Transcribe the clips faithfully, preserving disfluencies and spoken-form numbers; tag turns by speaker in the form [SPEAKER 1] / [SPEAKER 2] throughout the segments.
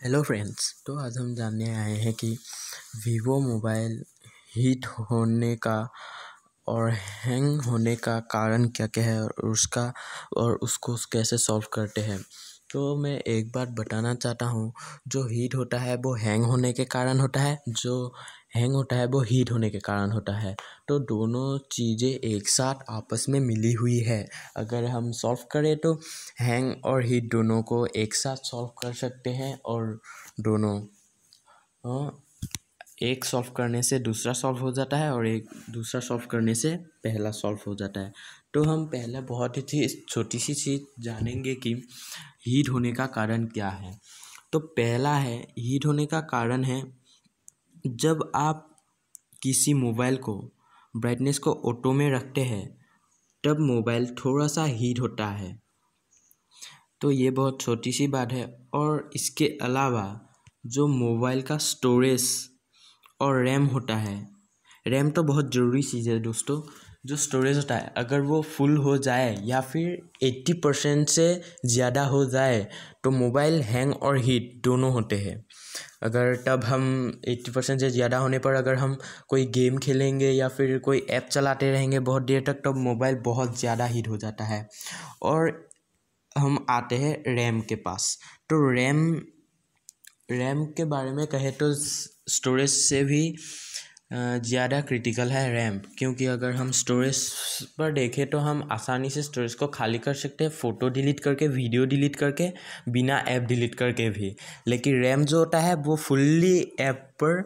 [SPEAKER 1] Hello friends, तो आज हम जानने आए हैं कि वीवो मोबाइल हीट होने का और हैंग होने का कारण क्या क्या है और उसका और उसको कैसे सॉल्व करते हैं। तो मैं एक बात बताना चाहता हूँ, जो हीट होता है वो हैंग होने के कारण होता है, जो हैंग होता है वो हीट होने के कारण होता है। तो दोनों चीज़ें एक साथ आपस में मिली हुई है। अगर हम सॉल्व करें तो हैंग और हीट दोनों को एक साथ सॉल्व कर सकते हैं और दोनों हाँ, एक सॉल्व करने से दूसरा सॉल्व हो जाता है और एक दूसरा सॉल्व करने से पहला सॉल्व हो जाता है। तो हम पहले बहुत ही चीज़ छोटी सी चीज़ जानेंगे कि हीट होने का कारण क्या है। तो पहला है, हीट होने का कारण है जब आप किसी मोबाइल को ब्राइटनेस को ऑटो में रखते हैं तब मोबाइल थोड़ा सा हीट होता है। तो ये बहुत छोटी सी बात है। और इसके अलावा जो मोबाइल का स्टोरेज और रैम होता है, रैम तो बहुत ज़रूरी चीज़ है दोस्तों। जो स्टोरेज होता है अगर वो फुल हो जाए या फिर अस्सी परसेंट से ज़्यादा हो जाए तो मोबाइल हैंग और हीट दोनों होते हैं। अगर तब हम अस्सी परसेंट से ज़्यादा होने पर अगर हम कोई गेम खेलेंगे या फिर कोई ऐप चलाते रहेंगे बहुत देर तक, तब मोबाइल बहुत ज़्यादा हीट हो जाता है। और हम आते हैं रैम के पास। तो रैम रैम के बारे में कहें तो स्टोरेज से भी ज़्यादा क्रिटिकल है रैम, क्योंकि अगर हम स्टोरेज पर देखें तो हम आसानी से स्टोरेज को खाली कर सकते हैं, फ़ोटो डिलीट करके, वीडियो डिलीट करके, बिना ऐप डिलीट करके भी। लेकिन रैम जो होता है वो फुल्ली ऐप पर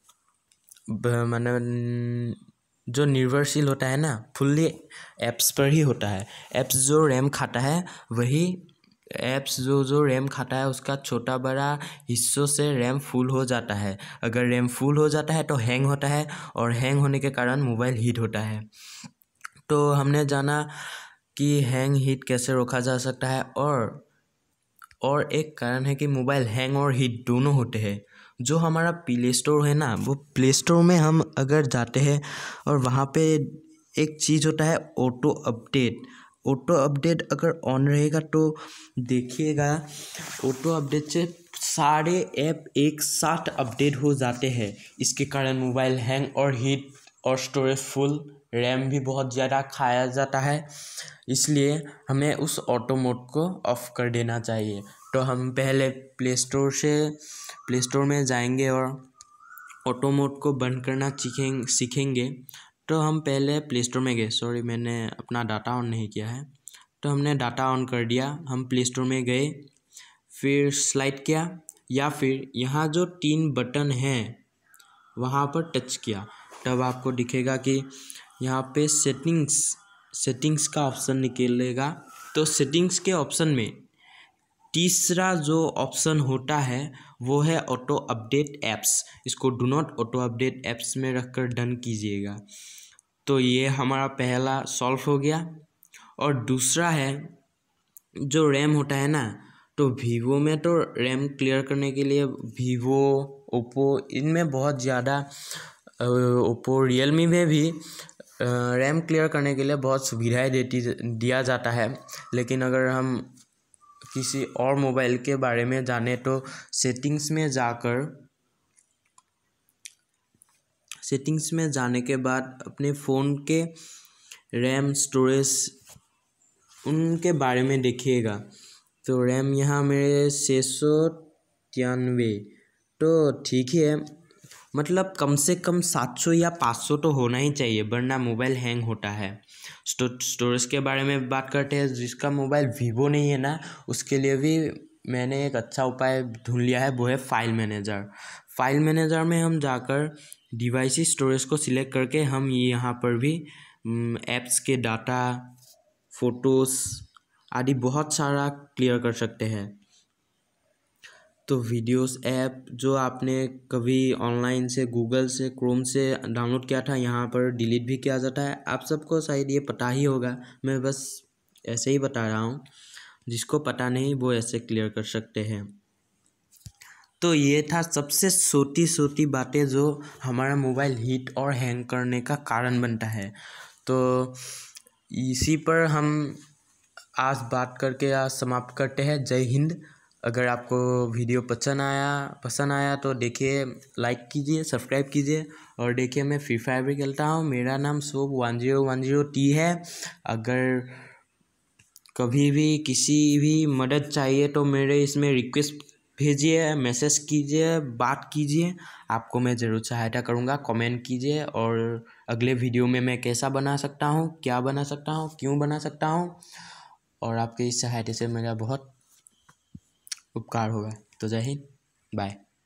[SPEAKER 1] माने जो निर्भरशील होता है ना, फुल्ली ऐप्स पर ही होता है। ऐप्स जो रैम खाता है वही ऐप्स जो जो रैम खाता है उसका छोटा बड़ा हिस्सों से रैम फुल हो जाता है। अगर रैम फुल हो जाता है तो हैंग होता है और हैंग होने के कारण मोबाइल हीट होता है। तो हमने जाना कि हैंग हीट कैसे रोका जा सकता है। और और एक कारण है कि मोबाइल हैंग और हीट दोनों होते हैं। जो हमारा प्ले स्टोर है ना, वो प्ले स्टोर में हम अगर जाते हैं और वहाँ पे एक चीज़ होता है ऑटो अपडेट। ऑटो अपडेट अगर ऑन रहेगा तो देखिएगा, ऑटो अपडेट से सारे ऐप एक साथ अपडेट हो जाते हैं। इसके कारण मोबाइल हैंग और हीट और स्टोरेज फुल, रैम भी बहुत ज़्यादा खाया जाता है। इसलिए हमें उस ऑटो मोड को ऑफ़ कर देना चाहिए। तो हम पहले प्ले स्टोर से प्ले स्टोर में जाएंगे और ऑटो मोड को बंद करना सीखें सीखेंगे तो हम पहले प्ले स्टोर में गए। सॉरी, मैंने अपना डाटा ऑन नहीं किया है। तो हमने डाटा ऑन कर दिया, हम प्ले स्टोर में गए, फिर स्लाइड किया या फिर यहाँ जो तीन बटन हैं वहाँ पर टच किया, तब आपको दिखेगा कि यहाँ पे सेटिंग्स सेटिंग्स का ऑप्शन निकलेगा। तो सेटिंग्स के ऑप्शन में तीसरा जो ऑप्शन होता है वो है ऑटो अपडेट ऐप्स। इसको do not auto update apps में रखकर डन कीजिएगा। तो ये हमारा पहला सॉल्व हो गया। और दूसरा है जो रैम होता है ना, तो वीवो में तो रैम क्लियर करने के लिए वीवो, ओप्पो, इनमें बहुत ज़्यादा, ओप्पो, रियलमी में भी रैम क्लियर करने के लिए बहुत सुविधाएं देती दिया जाता है। लेकिन अगर हम किसी और मोबाइल के बारे में जाने तो सेटिंग्स में जाकर सेटिंग्स में जाने के बाद अपने फ़ोन के रैम, स्टोरेज, उनके बारे में देखिएगा। तो रैम यहाँ मेरे छः सौ तिरानवे, तो ठीक ही है, मतलब कम से कम सात सौ या पाँच सौ तो होना ही चाहिए, वरना मोबाइल हैंग होता है। स्टो स्टोरेज के बारे में बात करते हैं। जिसका मोबाइल वीवो नहीं है ना, उसके लिए भी मैंने एक अच्छा उपाय ढूंढ लिया है, वो है फाइल मैनेजर। फाइल मैनेजर में हम जाकर डिवाइस स्टोरेज को सिलेक्ट करके हम यहाँ पर भी ऐप्स के डाटा, फ़ोटोज़ आदि बहुत सारा क्लियर कर सकते हैं। तो वीडियोस ऐप जो आपने कभी ऑनलाइन से, गूगल से, क्रोम से डाउनलोड किया था, यहाँ पर डिलीट भी किया जाता है। आप सबको शायद ये पता ही होगा, मैं बस ऐसे ही बता रहा हूँ। जिसको पता नहीं वो ऐसे क्लियर कर सकते हैं। तो ये था सबसे छोटी छोटी बातें जो हमारा मोबाइल हीट और हैंग करने का कारण बनता है। तो इसी पर हम आज बात करके आज समाप्त करते हैं। जय हिंद। अगर आपको वीडियो पसंद आया पसंद आया तो देखिए, लाइक कीजिए, सब्सक्राइब कीजिए। और देखिए, मैं फ्री फायर भी खेलता हूँ। मेरा नाम सोब one zero one zero T है। अगर कभी भी किसी भी मदद चाहिए तो मेरे इसमें रिक्वेस्ट भेजिए, मैसेज कीजिए, बात कीजिए। आपको मैं ज़रूर सहायता करूँगा। कमेंट कीजिए और अगले वीडियो में मैं कैसा बना सकता हूँ, क्या बना सकता हूँ, क्यों बना सकता हूँ, और आपके इस सहायता से मेरा बहुत उपकार होगा। तो जय हिंद, बाय।